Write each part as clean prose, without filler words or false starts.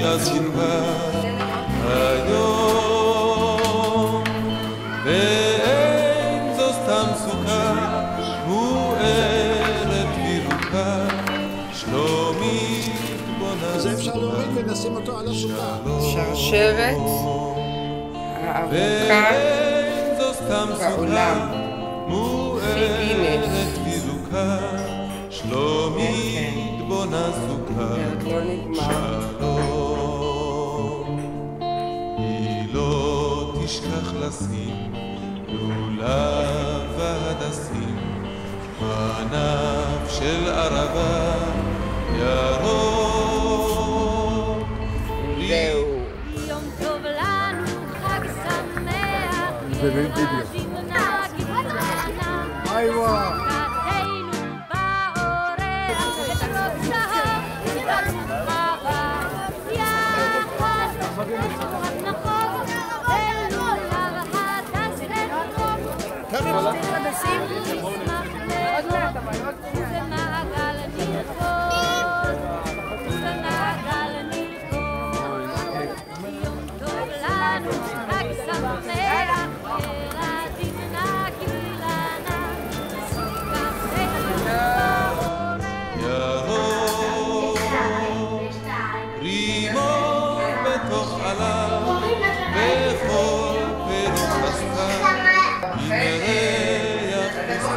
השמחה היום, ואין זו סתם סוכה מוארת וירוקה, שלומית בונה זה אפשר להוריד ונשים אותו על הסוכה. שרשרת הארוכה בעולם, מוארת וירוקה, שלומית בונה סוכה, לא נגמר. שלום. היא לא תשכח לשים לולב והדסים בענף של ערבה ירוק. זהו. יום טוב לנו, חג שמח, ילדים נגידנה, איווה. שמחתנו באורח, ותקלות זהב, ותקלות חווה, יחד נחוג, ולולב הדסים, נשמח מאוד, ובמעגל נרקוד, ובמעגל נרקוד. יום טוב לנו, חג שמח, ילדים נגידנה, שמחתנו באורח. ירוק, רימון בתוך עליו, בכל פירות הסתיו, עם ריח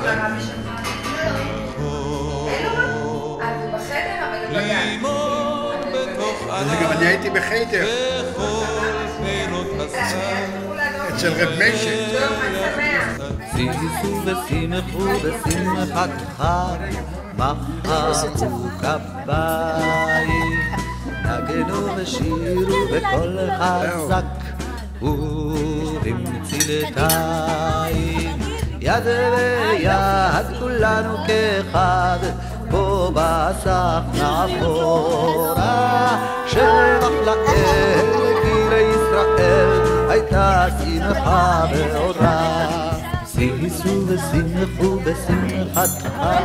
רימון בתוך זה גם עליו, אני הייתי בחיידר, בכל פירות הסתיו, אצל רב משה. שישו ושמחו בשמחת חג, מחאו כפיים, נגנו ושירו בקול חזק, ובמצלתיים, יד ביד כולנו כאחד, פה בסך נעבורה, שבח לאל גילי ישראל, הייתה שמחה ואורה. שישו ושמחו בשמחת חג.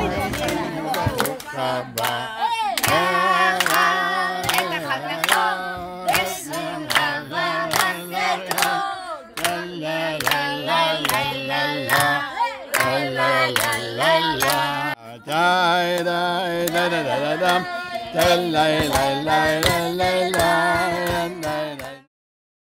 Da da da da da da da da da